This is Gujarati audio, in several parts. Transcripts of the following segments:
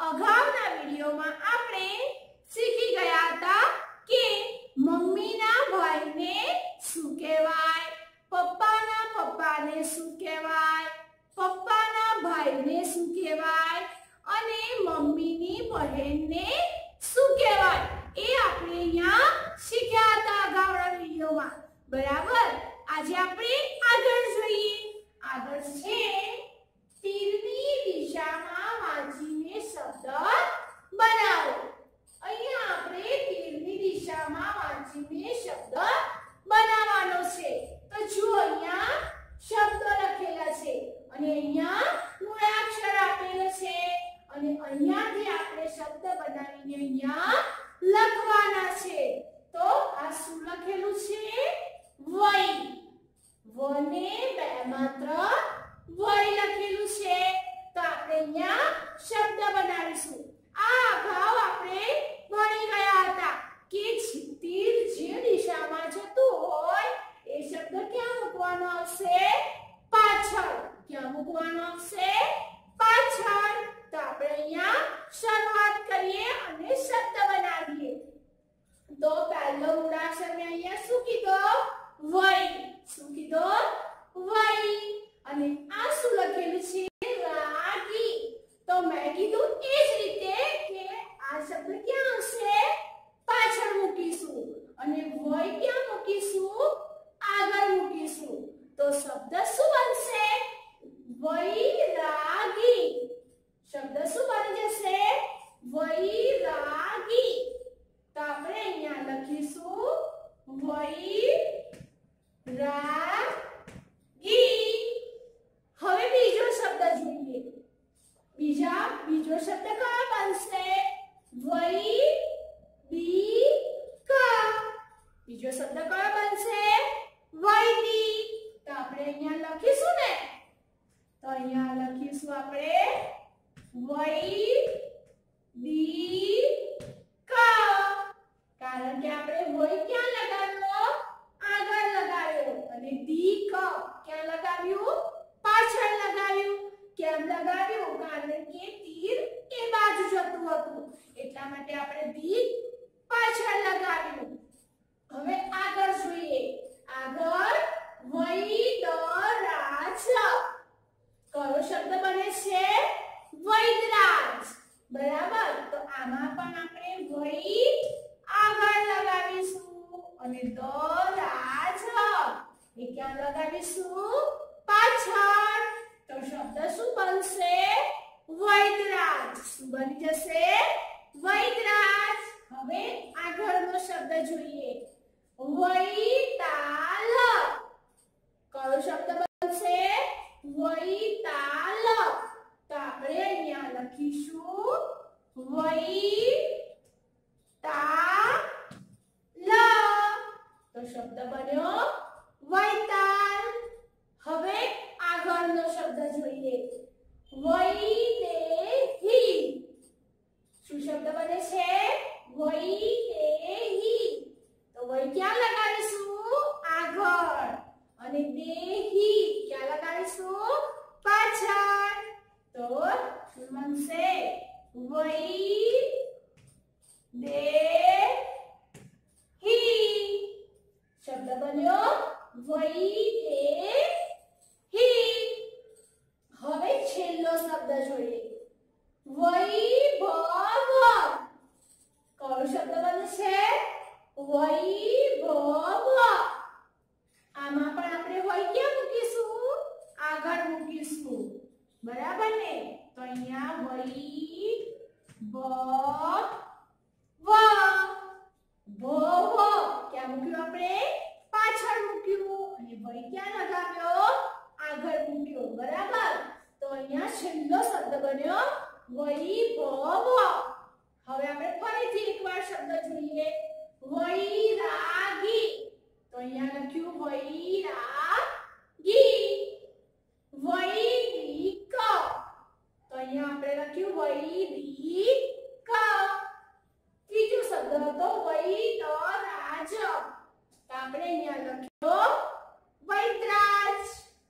અગાઉના વિડિયોમાં આપણે શીખી ગયા હતા કે મમ્મીના ભાઈને શું કહેવાય, પપ્પાને શું કહેવાય, પપ્પાના ભાઈને શું કહેવાય અને મમ્મીની બહેનને શું કહેવાય એ આપણે અહીંયા શીખ્યા હતા અગાઉના વિડિયોમાં. બરાબર. આજે આપણે આગળ જોઈએ. આગળ છે તીરની દિશામાં વાંચીને શબ્દ બનાવો. અહીંયા આપણે તીરની દિશામાં વાંચીને શબ્દ બનાવવાનો છે. તો જો અહીંયા શબ્દ લખેલા છે અને અહીંયા મૂળાક્ષર આપેલો છે અને અહીંયાથી આપણે શબ્દ બનાવીને અહીંયા લખવાના છે. તો આ શું લખેલું છે? વય. વને બે માત્ર વય લખેલું છે. તો આપણે અહીંયા શબ્દ બનાવીશું. આ અગાઉ આપણે ભણી ગયા હતા કે તીર જે દિશામાં જતું હોય એ શબ્દ ક્યાં મૂકવાનો આવશે? પાછળ. ક્યાં મૂકવાનો આવશે? પાછળ. તો આપણે અહીંયા શરૂઆત કરીએ અને શબ્દ બનાવીએ. તો પહેલો મૂળાક્ષર મેં અહીંયા શું કીધો? વય. શું કીધો? વય. અને આ શું લખેલું છે? રાગી. તો મેં કીધું એ જ રીતે કે આ શબ્દ ક્યાં હશે? પાછળ મૂકીશું અને વય ક્યાં મૂકીશું? આગળ મૂકીશું. તો શબ્દ શું બનશે? વૈરાગી. શબ્દ શું બની જશે? વૈરાગી. તો આપણે અહીંયા લખીશું વૈરાગી. હવે બીજો શબ્દ જોઈએ. બીજો શબ્દ કયો બનશે? વૈદિક. બીજો શબ્દ કયો બનશે? વૈદિક. તો આપણે અહીંયા લખીશું ને. તો અહીંયા લખીશું આપણે વૈદિક. કારણ કે આપણે વય ક્યાં લગાવ્યો? આગળ લગાવ્યો. અને દીક ક્યાં લગાવ્યું? પાછળ લગાવ્યું. કેમ લગાવ્યું? કારણ કે તીર એ બાજુ જતું હતું એટલા માટે આપણે દીક પાછળ લગાવ્યું. હવે આગળ જોઈએ. આગળ વૈદરાજ. કયો શબ્દ બને છે? વૈદરાજ. બરાબર. તો આમાં પણ આપણે વૈ આગળ લગાવીશું અને દરાજ એ ક્યાં લગાવીશું? પાછળ. તો શબ્દ શું બનશે? વૈદરાજ. શું બની જશે? વૈદરાજ. હવે આગળનો શબ્દ જોઈએ. વૈતાલ. કયો શબ્દ બનશે? વૈતાલ. તો આપણે અહીંયા લખીશું વૈતાલ. તો શબ્દ બન્યો વૈતાલ. હવે આગળનો શબ્દ જોઈએ. વૈદેહી. શું શબ્દ બને છે? વૈદેહી. તો વૈ ક્યાં લગાવીશું? આગળ. અને દેહી ક્યાં લગાવીશું? પાછળ. તો શું બનશે? વૈદેહી. શબ્દ બન્યો વૈદેહી. હવે છેલ્લો શબ્દ જોઈએ. વૈભવ. કયો શબ્દ બનશે? વૈભવ. આમાં પણ આપણે વૈ ક્યાં મૂકીશું? આગળ મૂકીશું. બરાબર ને? તો અહીંયા ભવ ક્યાં મૂક્યું? આપણે પાછળ મૂક્યું. અને વૈ ક્યાં લગાવ્યો? આગળ મૂક્યો. બરાબર. તો અહીંયા છેલ્લો શબ્દ બન્યો વૈભવ. હવે આપણે ફરીથી એકવાર શબ્દ જોઈએ. વૈરાગી. તો અહીંયા લખ્યું વૈરાગી. વૈદિક. તો અહીંયા આપણે લખ્યું વૈદિક. ત્રીજો શબ્દ હતો વૈદરાજ. તો આપણે અહીંયા લખ્યો વૈદરાજ.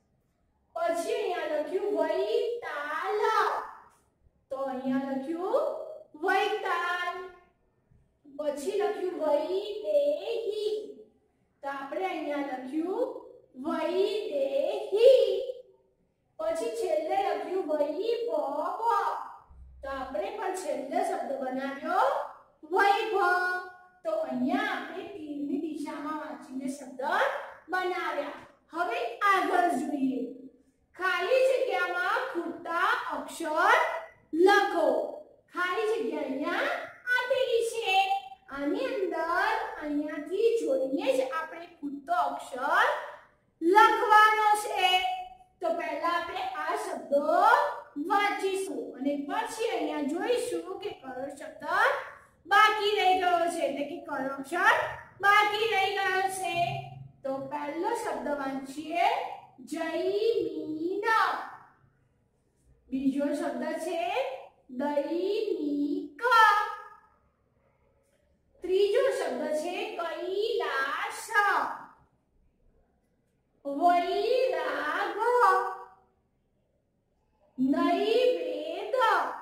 પછી અહીંયા લખ્યું વૈતાલ. તો અહીંયા લખ્યું પછી લખ્યું વૈદેહી, તો આપણે અહીંયા લખ્યું વૈદેહી. પછી છેલ્લે લખ્યું વૈભવ, તો આપણે પણ છેલ્લે શબ્દ બનાવ્યો વૈભવ. તો અહીંયા આપણે તીરની દિશામાં વાંચીને શબ્દ બનાવ્યા. હવે આગળ જોઈએ. ખાલી જગ્યામાં ખૂટતા અક્ષર લખો. ખાલી જગ્યા અહીંયા આપેલી છે. આની અંદર અહીંયાથી જોઈને જ આપણે ખૂટતો અક્ષર લખવાનો છે. તો પહેલા આપણે આ શબ્દો વાંચીશું અને પછી અહીંયા જોઈશું કે કયો શબ્દ બાકી રહી ગયો છે, એટલે કે કયો અક્ષર બાકી રહી ગયો છે. તો પહેલો શબ્દ વાંચીએ જૈમિન. બીજો શબ્દ છે દૈનિક. ત્રીજો શબ્દ છે કૈલાસ, વૈરાગ, નૈવેદ,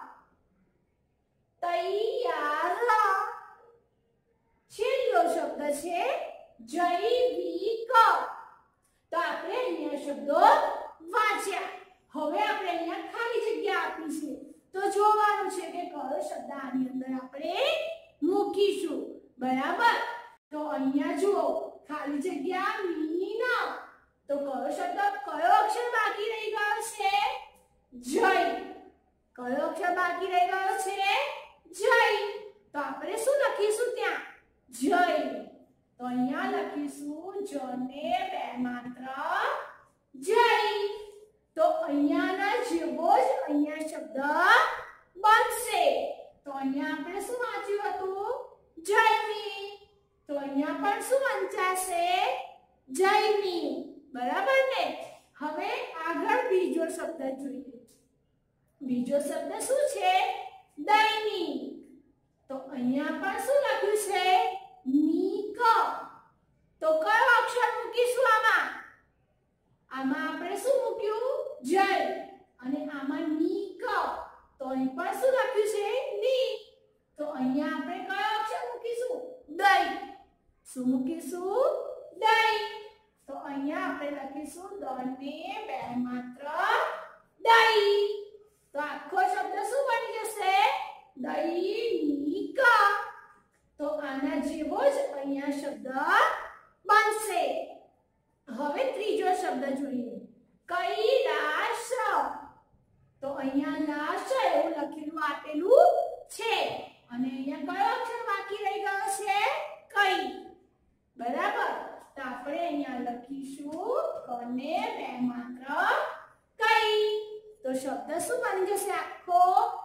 તૈયાર. છેલ્લો શબ્દ છે જૈવિક. તો આપણે અહીંયા શબ્દો વાંચ્યા. હવે આપણે અહીંયા ખાલી જગ્યા આપી છે, તો જોવાનું છે કે કયો શબ્દ આની અંદર આપણે મૂકીશું. બરાબર. તો અહીંયા જુઓ ખાલી જગ્યા મીન. તો કયો શબ્દ, કયો અક્ષર બાકી રહી ગયો છે? જય. કયો અક્ષર બાકી રહી ગયો છે? જય. તો આપણે શું લખીશું ત્યાં? જય. તો અહીંયા લખીશું જને બે માત્ર જય. તો અહીંયાના જેવો જ અહીંયા શબ્દ બનશે. તો અહીંયા આપણે શું વાંચ્યું હતું? જૈમી. તો અહીંયા પણ શું વંચાશે? જૈમી. બરાબર ને? હવે આગળ બીજો શબ્દ જોઈએ. બીજો શબ્દ શું છે? દૈનિક. તો અહીંયા પણ શું લખ્યું છે? નીક. તો કયો અક્ષર મૂકીશું આમાં? આમાં આપણે શું મૂક્યું? જય. અને આમાં નીક. તો અહીં પણ શું લખ્યું છે? ની. તો અહીંયા આપણે કયો અક્ષર મૂકીશું? દૈ. શું મૂકીશું? દૈ. તો અહીંયા આપણે લખીશું દને બે માત્ર દૈ. તો આખો શબ્દ શું બની જશે? દૈનિક. તો આના જેવો જ અહીંયા શબ્દ બનશે. હવે ત્રીજો શબ્દ જોઈએ. કૈલાસ. તો અહીંયા લાશ એવું લખેલું આપેલું છે અને અહીંયા કયો અક્ષર બાકી રહી ગયો છે? કઈ. બરાબર. તો આપણે અહીંયા લખીશું કને બે માત્ર કઈ. તો શબ્દ શું બની જશે આખો?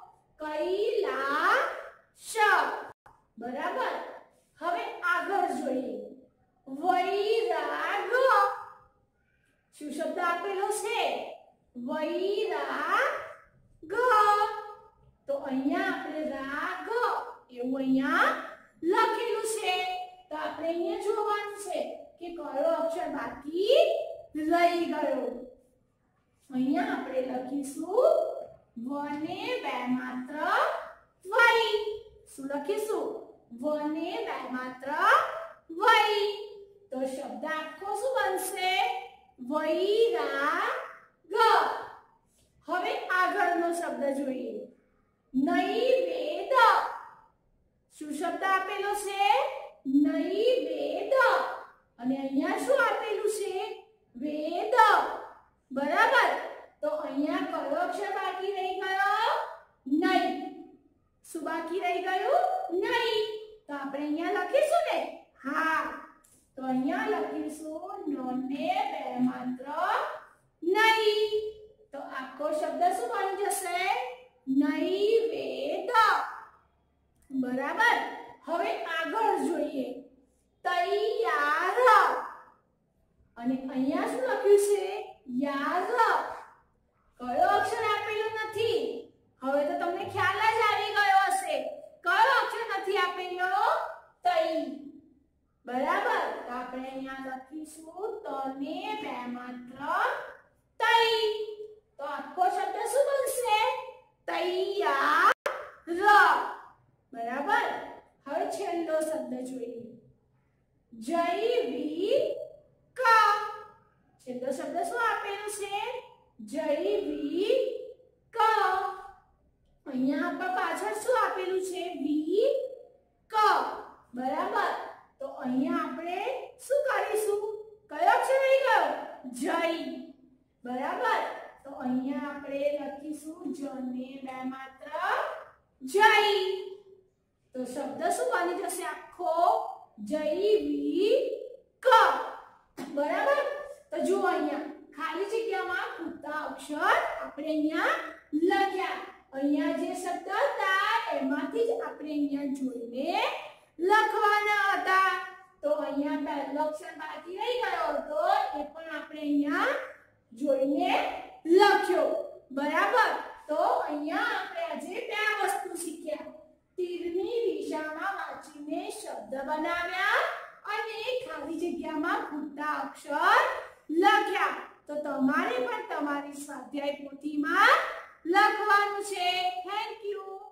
કૈલાસ. બરાબર. હવે આગળ જોઈએ. વૈરાગ. શું શબ્દ આપેલો છે? વૈરાગ. તો અહીંયા આપણે રાગ એવું અહીંયા લખેલું છે. તો આપણે અહીંયા જોવાનું છે કે કયો અક્ષર બાકી રહી ગયો. અહીંયા આપણે લખીશું વને બે માત્ર વૈ. શું લખીશું? વને બે માત્ર વૈ. તો શબ્દ આખો શું બનશે? વૈરાગ. હવે આગળનો શબ્દ જોઈએ. નૈવેદ. શું શબ્દ આપેલો છે? નૈવેદ. અને અહીંયા શું આપેલું છે? વેદ. બરાબર. તો અહીંયા કયો અક્ષર બાકી રહી ગયો? નહીં. શું બાકી રહી ગયું? નહીં. તો આપણે અહીંયા લખીશું ને? હા. તો અહીંયા લખીશું નોને બે માત્ર નહીં. તો આખો શબ્દ શું બની જશે? નૈવેદ. બરાબર. હવે આગળ જોઈએ. તૈયાર. અને અહીંયા શું લખ્યું છે? યાર. કયો અક્ષર આપેલો નથી? હવે તો તમને ખ્યાલ જ આવી ગયો હશે. કયો અક્ષર નથી આપેલો? તૈ. બરાબર. તો આપણે અહીંયા લખીશું તને બે માત્ર તૈ. તો આખો શબ્દ શું બનશે? તૈયાર. બરાબર. હવે છેલ્લો શબ્દ જૈવિક છેલ્લો શબ્દ શું આપેલું છે જૈવિક અહીંયા પણ પાછળ શું આપેલું છે વિક બરાબર તો અહીંયા આપણે શું કરીશું કયો અક્ષર રહી ગયો જય બરાબર તો અહીંયા આપણે લખીશું જ ને બે માત્ર જય તો શબ્દ શું બની જશે આખો જૈવિક બરાબર તો જુઓ અહીંયા ખાલી જગ્યામાં ખૂટતા અક્ષર આપણે અહીંયા લખ્યા અહીંયા જે શબ્દ હતા એમાંથી જ આપણે અહીંયા જોઈને લખવાના હતા તો અહીંયા પહેલો અક્ષર બાકી રહી ગયો હતો એ પણ આપણે અહીંયા જોઈને લખ્યો બરાબર તો અહીંયા આપણે આજે બે વસ્તુ શીખ્યા તીરની દિશામાં વાંચીને શબ્દ બનાવ્યા અને ખાલી જગ્યામાં ખૂટતા અક્ષર લખ્યા તો તમારે પણ તમારી સ્વાધ્યાય પોથીમાં લખવાનું છે થેન્ક યુ